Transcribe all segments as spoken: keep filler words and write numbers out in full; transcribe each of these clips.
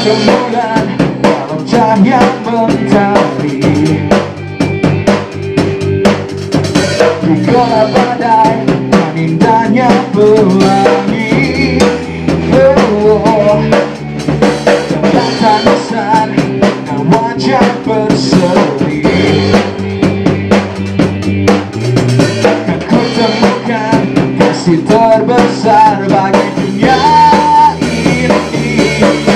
rembulan dalam cahaya mentari. Di gelap badai dan indahnya pelangi. Oh, tentang tangisan dan wajah berseri. Aku temukan kasih terbesar bagi dunia ini.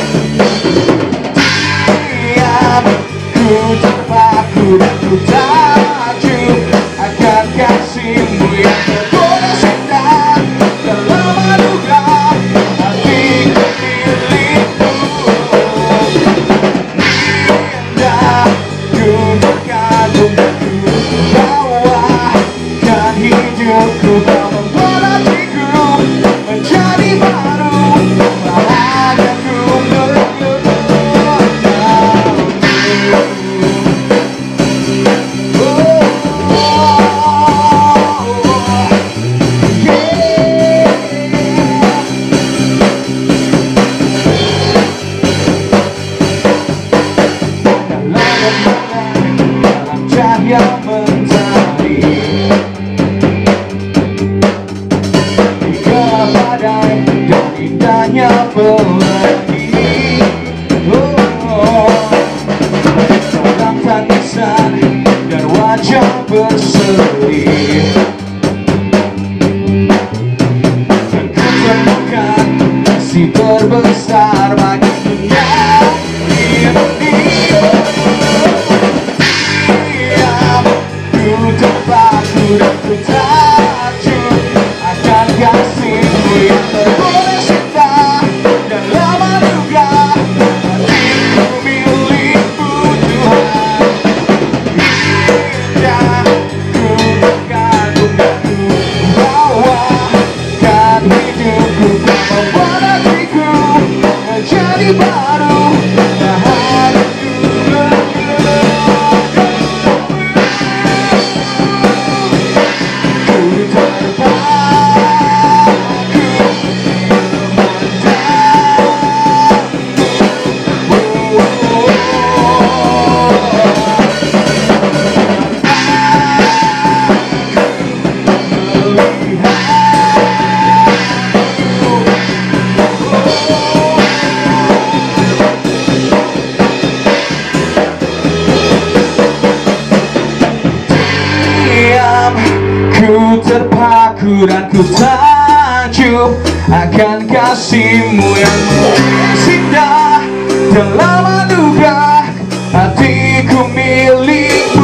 Diam, ku terpaku dan ku takjub akan kasihmu yang terpolos indah dalam anugerah hatiku milikmu. Indah, ku terkagum dan ku bawakan hidupku, kau membuat hatiku menjadi baru, bahagiaku bergerak. Dalam cahaya mentari, di gelap badai dan indahnya pelangi. Oh, dalam tangisan dan wajah berseri, dan ku temukan kasih terbesar bagi dunia ini. Ku terpaku dan ku takjub akan kasihmu yang terpolos indah dalam anugerah hatiku milikmu Tuhan. Indah, ku terkagum dan ku bawakan hidupku, kau membuat hatiku menjadi baru, bahagiaku bergerak. Ku terpaku dan ku takjub akan kasihmu yang indah dalam anugerah hatiku milik.